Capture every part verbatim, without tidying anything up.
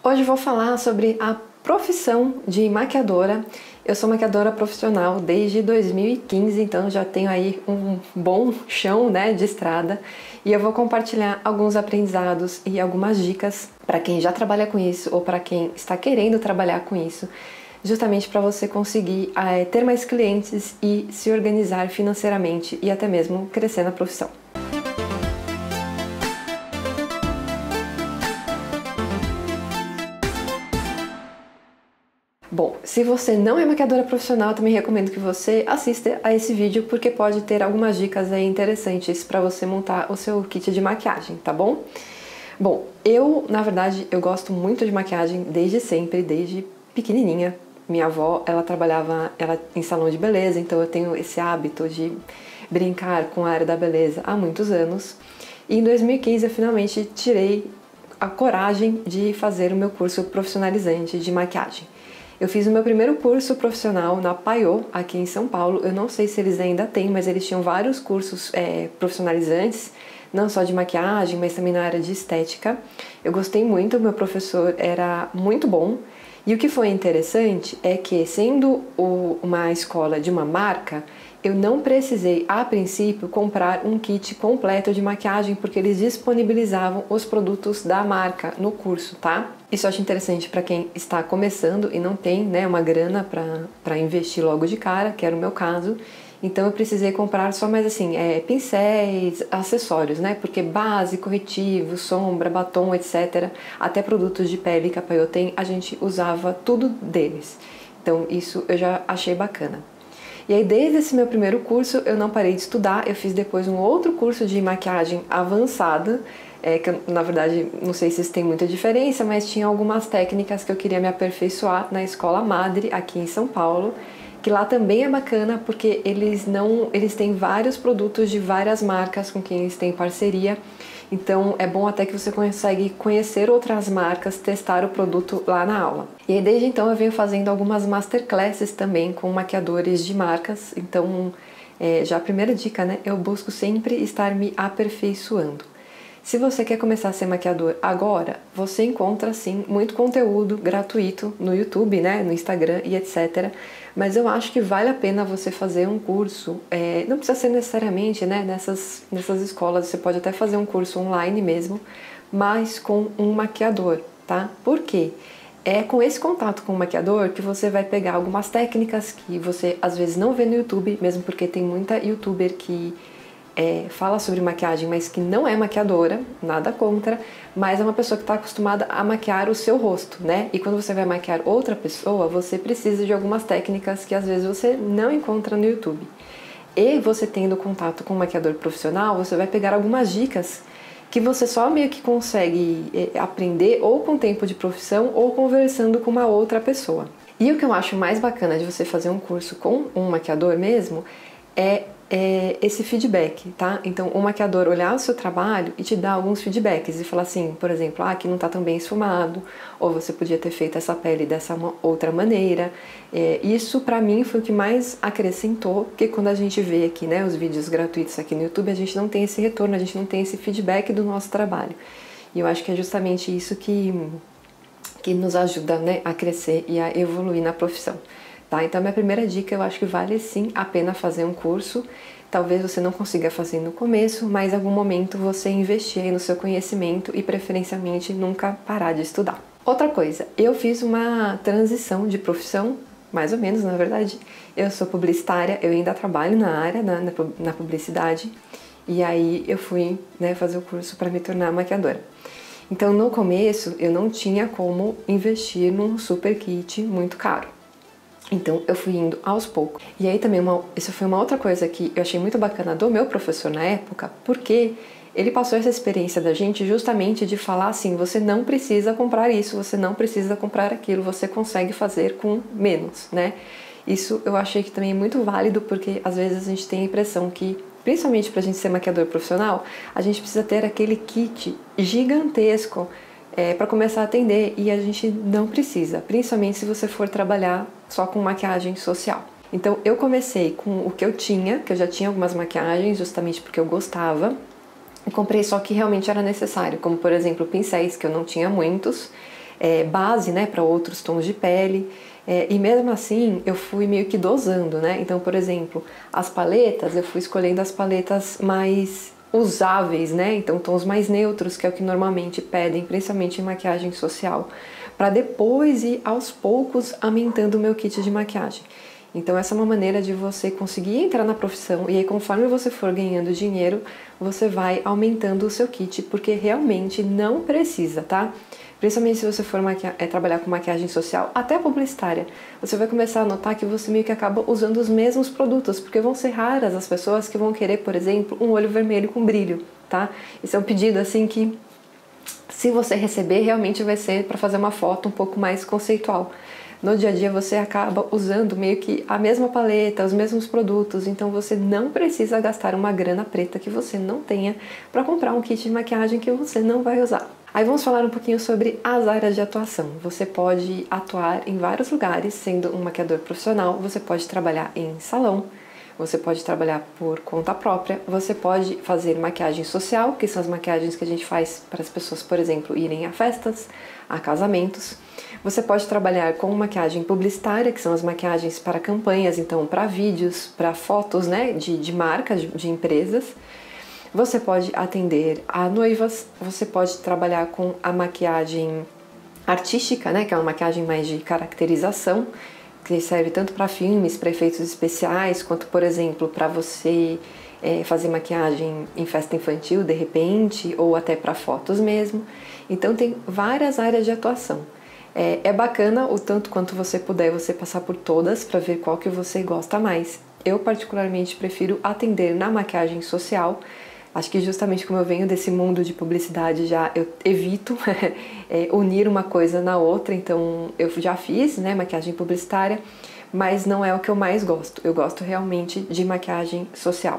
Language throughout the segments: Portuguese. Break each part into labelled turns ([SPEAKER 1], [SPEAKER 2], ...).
[SPEAKER 1] Hoje vou falar sobre a profissão de maquiadora. Eu sou maquiadora profissional desde dois mil e quinze, então já tenho aí um bom chão, né, de estrada. E eu vou compartilhar alguns aprendizados e algumas dicas para quem já trabalha com isso ou para quem está querendo trabalhar com isso, justamente para você conseguir é, ter mais clientes e se organizar financeiramente e até mesmo crescer na profissão. Bom, se você não é maquiadora profissional, eu também recomendo que você assista a esse vídeo, porque pode ter algumas dicas aí interessantes para você montar o seu kit de maquiagem, tá bom? Bom, eu, na verdade, eu gosto muito de maquiagem desde sempre, desde pequenininha. Minha avó, ela trabalhava ela, em salão de beleza, então eu tenho esse hábito de brincar com a área da beleza há muitos anos. E em dois mil e quinze eu finalmente tirei a coragem de fazer o meu curso profissionalizante de maquiagem. Eu fiz o meu primeiro curso profissional na Paiô, aqui em São Paulo. Eu não sei se eles ainda têm, mas eles tinham vários cursos é, profissionalizantes, não só de maquiagem, mas também na área de estética. Eu gostei muito, o meu professor era muito bom. E o que foi interessante é que, sendo o, uma escola de uma marca, eu não precisei, a princípio, comprar um kit completo de maquiagem, porque eles disponibilizavam os produtos da marca no curso, tá? Isso eu acho interessante para quem está começando e não tem, né, uma grana para investir logo de cara, que era o meu caso. Então eu precisei comprar só mais assim, é, pincéis, acessórios, né? Porque base, corretivo, sombra, batom, etcétera. Até produtos de pele que a Paiô tem, a gente usava tudo deles. Então isso eu já achei bacana. E aí, desde esse meu primeiro curso, eu não parei de estudar. Eu fiz depois um outro curso de maquiagem avançada, é, que eu, na verdade, não sei se isso tem muita diferença, mas tinha algumas técnicas que eu queria me aperfeiçoar na Escola Madre, aqui em São Paulo, que lá também é bacana porque eles não, eles têm vários produtos de várias marcas com quem eles têm parceria. Então é bom até que você consegue conhecer outras marcas, testar o produto lá na aula. E aí, desde então eu venho fazendo algumas masterclasses também com maquiadores de marcas. Então é, já a primeira dica, né? Eu busco sempre estar me aperfeiçoando. Se você quer começar a ser maquiador agora, você encontra sim muito conteúdo gratuito no YouTube, né, no Instagram e etcétera. Mas eu acho que vale a pena você fazer um curso, é, não precisa ser necessariamente, né, nessas, nessas escolas, você pode até fazer um curso online mesmo, mas com um maquiador, tá? Por quê? É com esse contato com o maquiador que você vai pegar algumas técnicas que você às vezes não vê no YouTube, mesmo porque tem muita youtuber que É, fala sobre maquiagem, mas que não é maquiadora, nada contra, mas é uma pessoa que está acostumada a maquiar o seu rosto, né? E quando você vai maquiar outra pessoa, você precisa de algumas técnicas que às vezes você não encontra no YouTube. E você tendo contato com um maquiador profissional, você vai pegar algumas dicas que você só meio que consegue é, aprender ou com tempo de profissão ou conversando com uma outra pessoa. E o que eu acho mais bacana de você fazer um curso com um maquiador mesmo é É esse feedback, tá? Então, o maquiador olhar o seu trabalho e te dar alguns feedbacks e falar assim, por exemplo, ah, aqui não tá tão bem esfumado, ou você podia ter feito essa pele dessa outra maneira. É, isso, pra mim, foi o que mais acrescentou, porque quando a gente vê aqui, né, os vídeos gratuitos aqui no YouTube, a gente não tem esse retorno, a gente não tem esse feedback do nosso trabalho. E eu acho que é justamente isso que, que nos ajuda, né, a crescer e a evoluir na profissão. Tá? Então, a minha primeira dica, eu acho que vale sim a pena fazer um curso. Talvez você não consiga fazer no começo, mas em algum momento você investir aí no seu conhecimento e preferencialmente nunca parar de estudar. Outra coisa, eu fiz uma transição de profissão, mais ou menos, na verdade. Eu sou publicitária, eu ainda trabalho na área, na, na publicidade, e aí eu fui, né, fazer o curso para me tornar maquiadora. Então, no começo, eu não tinha como investir num super kit muito caro. Então eu fui indo aos poucos. E aí também, uma, isso foi uma outra coisa que eu achei muito bacana do meu professor na época, porque ele passou essa experiência da gente justamente de falar assim, você não precisa comprar isso, você não precisa comprar aquilo, você consegue fazer com menos, né? Isso eu achei que também é muito válido, porque às vezes a gente tem a impressão que, principalmente pra gente ser maquiador profissional, a gente precisa ter aquele kit gigantesco É, para começar a atender, e a gente não precisa, principalmente se você for trabalhar só com maquiagem social. Então eu comecei com o que eu tinha, que eu já tinha algumas maquiagens, justamente porque eu gostava, e comprei só que realmente era necessário, como por exemplo pincéis, que eu não tinha muitos, é, base, né, para outros tons de pele. É, e mesmo assim eu fui meio que dosando, né? Então, por exemplo, as paletas, eu fui escolhendo as paletas mais usáveis, né? Então, tons mais neutros, que é o que normalmente pedem, principalmente em maquiagem social, para depois ir aos poucos aumentando o meu kit de maquiagem. Então, essa é uma maneira de você conseguir entrar na profissão e aí, conforme você for ganhando dinheiro, você vai aumentando o seu kit, porque realmente não precisa, tá? Principalmente se você for é, trabalhar com maquiagem social, até publicitária, você vai começar a notar que você meio que acaba usando os mesmos produtos, porque vão ser raras as pessoas que vão querer, por exemplo, um olho vermelho com brilho, tá? Esse é um pedido assim que, se você receber, realmente vai ser para fazer uma foto um pouco mais conceitual. No dia a dia você acaba usando meio que a mesma paleta, os mesmos produtos, então você não precisa gastar uma grana preta que você não tenha para comprar um kit de maquiagem que você não vai usar. Aí vamos falar um pouquinho sobre as áreas de atuação. Você pode atuar em vários lugares, sendo um maquiador profissional, você pode trabalhar em salão, você pode trabalhar por conta própria, você pode fazer maquiagem social, que são as maquiagens que a gente faz para as pessoas, por exemplo, irem a festas, a casamentos. Você pode trabalhar com maquiagem publicitária, que são as maquiagens para campanhas, então para vídeos, para fotos, né, de, de marcas, de, de empresas. Você pode atender a noivas, você pode trabalhar com a maquiagem artística, né, que é uma maquiagem mais de caracterização, que serve tanto para filmes, para efeitos especiais, quanto, por exemplo, para você é, fazer maquiagem em festa infantil, de repente, ou até para fotos mesmo. Então tem várias áreas de atuação. É, é bacana o tanto quanto você puder você passar por todas para ver qual que você gosta mais. Eu particularmente prefiro atender na maquiagem social. Acho que justamente como eu venho desse mundo de publicidade já, eu evito é, unir uma coisa na outra, então eu já fiz, né, maquiagem publicitária, mas não é o que eu mais gosto. Eu gosto realmente de maquiagem social.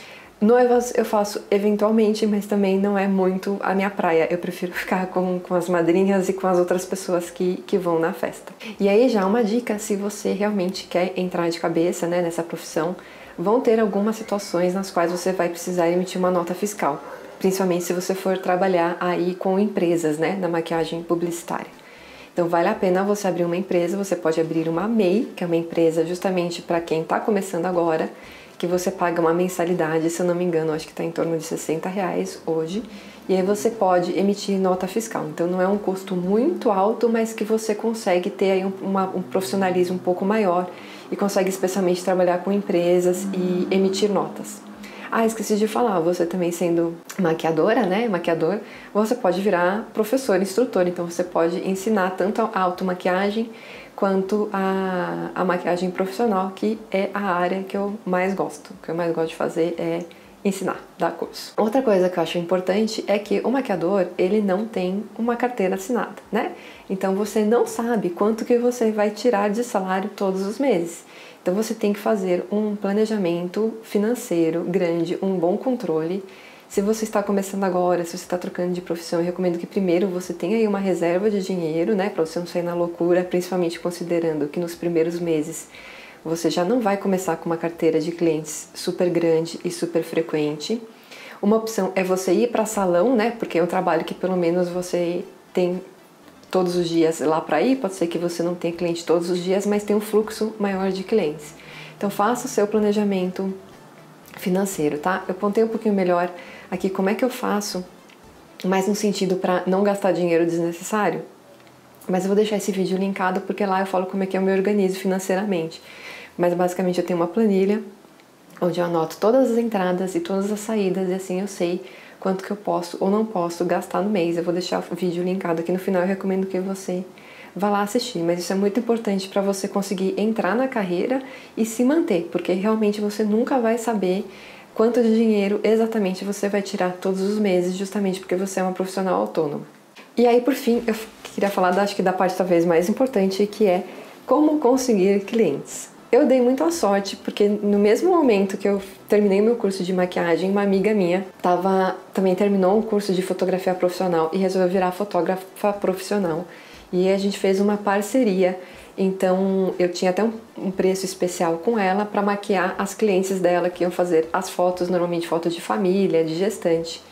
[SPEAKER 1] Noivas eu faço eventualmente, mas também não é muito a minha praia. Eu prefiro ficar com, com as madrinhas e com as outras pessoas que, que vão na festa. E aí já uma dica, se você realmente quer entrar de cabeça, né, nessa profissão, vão ter algumas situações nas quais você vai precisar emitir uma nota fiscal, principalmente se você for trabalhar aí com empresas, né, na maquiagem publicitária. Então vale a pena você abrir uma empresa, você pode abrir uma M E I, que é uma empresa justamente para quem está começando agora, que você paga uma mensalidade, se eu não me engano, acho que está em torno de sessenta reais hoje, e aí você pode emitir nota fiscal. Então não é um custo muito alto, mas que você consegue ter aí um, uma, um profissionalismo um pouco maior e consegue especialmente trabalhar com empresas e emitir notas. Ah, esqueci de falar, você também sendo maquiadora, né, maquiador, você pode virar professor, instrutor, então você pode ensinar tanto a automaquiagem quanto a, a maquiagem profissional, que é a área que eu mais gosto. O que eu mais gosto de fazer é ensinar, dar curso. Outra coisa que eu acho importante é que o maquiador, ele não tem uma carteira assinada, né? Então você não sabe quanto que você vai tirar de salário todos os meses. Então você tem que fazer um planejamento financeiro grande, um bom controle. Se você está começando agora, se você está trocando de profissão, eu recomendo que primeiro você tenha aí uma reserva de dinheiro, né, para você não sair na loucura, principalmente considerando que nos primeiros meses você já não vai começar com uma carteira de clientes super grande e super frequente. Uma opção é você ir para salão, né, porque é um trabalho que pelo menos você tem todos os dias lá para ir, pode ser que você não tenha cliente todos os dias, mas tem um fluxo maior de clientes. Então faça o seu planejamento financeiro, tá? Eu pontei um pouquinho melhor aqui como é que eu faço, mais no sentido para não gastar dinheiro desnecessário, mas eu vou deixar esse vídeo linkado porque lá eu falo como é que eu me organizo financeiramente. Mas basicamente eu tenho uma planilha onde eu anoto todas as entradas e todas as saídas e assim eu sei quanto que eu posso ou não posso gastar no mês. Eu vou deixar o vídeo linkado aqui no final, eu recomendo que você vá lá assistir, mas isso é muito importante para você conseguir entrar na carreira e se manter, porque realmente você nunca vai saber quanto de dinheiro exatamente você vai tirar todos os meses, justamente porque você é uma profissional autônoma. E aí, por fim, eu queria falar, acho que da parte talvez mais importante, que é como conseguir clientes. Eu dei muita sorte, porque no mesmo momento que eu terminei meu curso de maquiagem, uma amiga minha tava, também terminou um curso de fotografia profissional e resolveu virar fotógrafa profissional. E a gente fez uma parceria, então eu tinha até um, um preço especial com ela para maquiar as clientes dela que iam fazer as fotos, normalmente fotos de família, de gestante.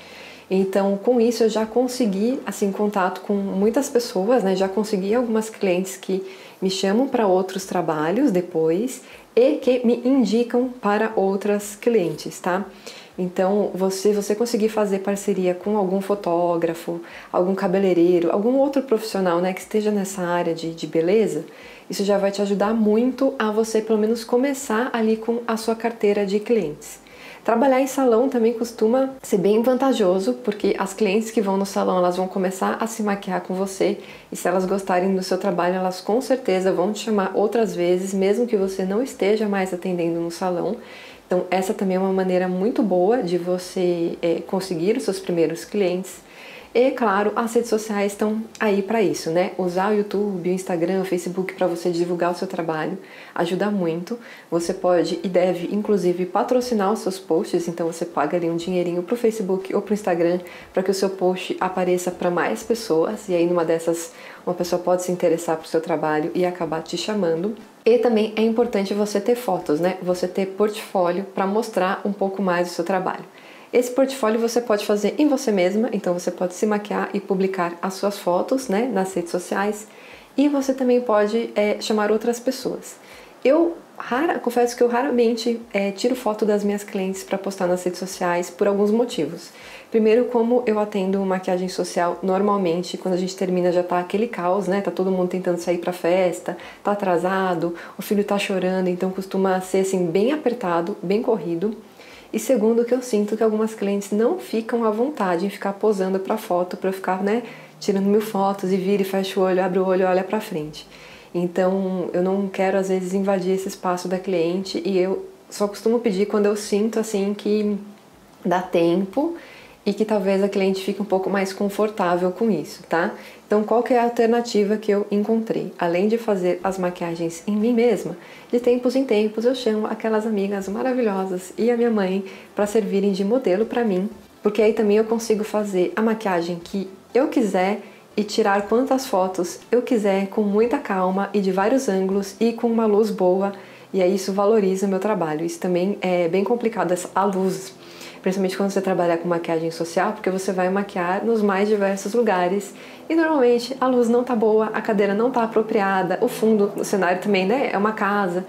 [SPEAKER 1] Então, com isso, eu já consegui, assim, contato com muitas pessoas, né? Já consegui algumas clientes que me chamam para outros trabalhos depois e que me indicam para outras clientes, tá? Então, você, você conseguir fazer parceria com algum fotógrafo, algum cabeleireiro, algum outro profissional, né, que esteja nessa área de, de beleza, isso já vai te ajudar muito a você, pelo menos, começar ali com a sua carteira de clientes. Trabalhar em salão também costuma ser bem vantajoso, porque as clientes que vão no salão, elas vão começar a se maquiar com você, e se elas gostarem do seu trabalho, elas com certeza vão te chamar outras vezes, mesmo que você não esteja mais atendendo no salão. Então, essa também é uma maneira muito boa de você é, conseguir os seus primeiros clientes. E, claro, as redes sociais estão aí para isso, né? Usar o YouTube, o Instagram, o Facebook para você divulgar o seu trabalho ajuda muito. Você pode e deve, inclusive, patrocinar os seus posts, então você paga ali um dinheirinho pro Facebook ou pro Instagram para que o seu post apareça para mais pessoas, e aí numa dessas uma pessoa pode se interessar pro seu trabalho e acabar te chamando. E também é importante você ter fotos, né? Você ter portfólio para mostrar um pouco mais o seu trabalho. Esse portfólio você pode fazer em você mesma, então você pode se maquiar e publicar as suas fotos, né, nas redes sociais, e você também pode é, chamar outras pessoas. Eu rara, confesso que eu raramente é, tiro foto das minhas clientes para postar nas redes sociais por alguns motivos. Primeiro, como eu atendo maquiagem social, normalmente quando a gente termina já tá aquele caos, né? Tá todo mundo tentando sair pra festa, tá atrasado, o filho tá chorando, então costuma ser assim bem apertado, bem corrido. E segundo, que eu sinto que algumas clientes não ficam à vontade em ficar posando para foto, para eu ficar, né, tirando mil fotos e vira e fecha o olho, abre o olho e olha para frente. Então, eu não quero às vezes invadir esse espaço da cliente, e eu só costumo pedir quando eu sinto assim que dá tempo e que talvez a cliente fique um pouco mais confortável com isso, tá? Então, qual que é a alternativa que eu encontrei? Além de fazer as maquiagens em mim mesma, de tempos em tempos eu chamo aquelas amigas maravilhosas e a minha mãe para servirem de modelo para mim, porque aí também eu consigo fazer a maquiagem que eu quiser e tirar quantas fotos eu quiser com muita calma e de vários ângulos e com uma luz boa, e aí isso valoriza o meu trabalho. Isso também é bem complicado, a luz, principalmente quando você trabalhar com maquiagem social, porque você vai maquiar nos mais diversos lugares e normalmente a luz não tá boa, a cadeira não tá apropriada, o fundo, o cenário também, né, é uma casa,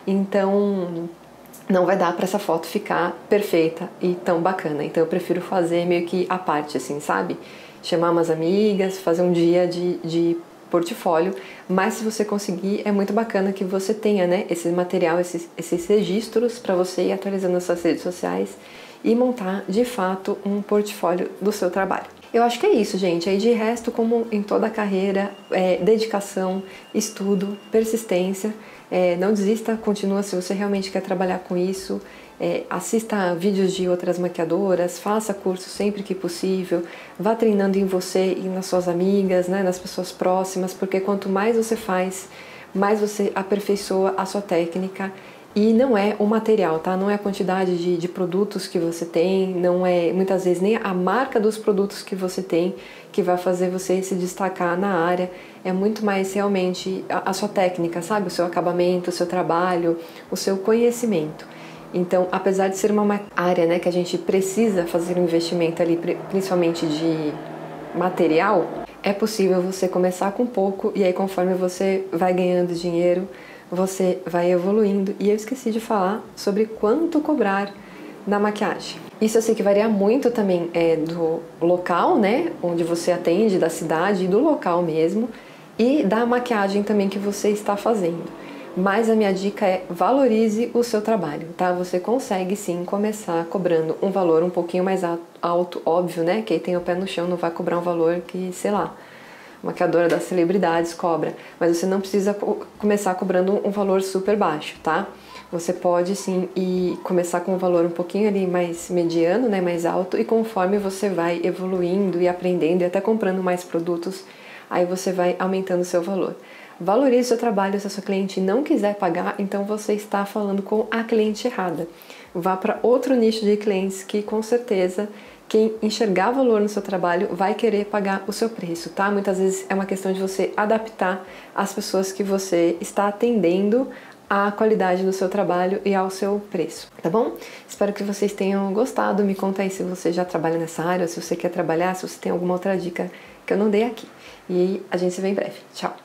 [SPEAKER 1] então não vai dar para essa foto ficar perfeita e tão bacana. Então eu prefiro fazer meio que à parte, assim, sabe? Chamar umas amigas, fazer um dia de, de portfólio, mas se você conseguir, é muito bacana que você tenha, né, esse material, esses, esses registros para você ir atualizando as suas redes sociais e montar, de fato, um portfólio do seu trabalho. Eu acho que é isso, gente. Aí, de resto, como em toda a carreira, é, dedicação, estudo, persistência. É, não desista, continua se você realmente quer trabalhar com isso. É, assista vídeos de outras maquiadoras, faça curso sempre que possível, vá treinando em você e nas suas amigas, né, nas pessoas próximas, porque quanto mais você faz, mais você aperfeiçoa a sua técnica. E não é o material, tá? Não é a quantidade de, de produtos que você tem, não é muitas vezes nem a marca dos produtos que você tem que vai fazer você se destacar na área. É muito mais realmente a, a sua técnica, sabe? O seu acabamento, o seu trabalho, o seu conhecimento. Então, apesar de ser uma área, né, que a gente precisa fazer um investimento ali, principalmente de material, é possível você começar com pouco e aí conforme você vai ganhando dinheiro, você vai evoluindo. E eu esqueci de falar sobre quanto cobrar na maquiagem. Isso eu sei que varia muito também é, do local, né, onde você atende, da cidade e do local mesmo, e da maquiagem também que você está fazendo. Mas a minha dica é valorize o seu trabalho, tá? Você consegue sim começar cobrando um valor um pouquinho mais alto, óbvio, né? Quem tem o pé no chão não vai cobrar um valor que, sei lá, maquiadora das celebridades cobra, mas você não precisa começar cobrando um valor super baixo, tá? Você pode sim ir começar com um valor um pouquinho ali mais mediano, né, mais alto, e conforme você vai evoluindo e aprendendo e até comprando mais produtos, aí você vai aumentando o seu valor. Valorize o seu trabalho. Se a sua cliente não quiser pagar, então você está falando com a cliente errada. Vá para outro nicho de clientes que com certeza quem enxergar valor no seu trabalho vai querer pagar o seu preço, tá? Muitas vezes é uma questão de você adaptar as pessoas que você está atendendo à qualidade do seu trabalho e ao seu preço, tá bom? Espero que vocês tenham gostado. Me conta aí se você já trabalha nessa área, se você quer trabalhar, se você tem alguma outra dica que eu não dei aqui. E a gente se vê em breve. Tchau!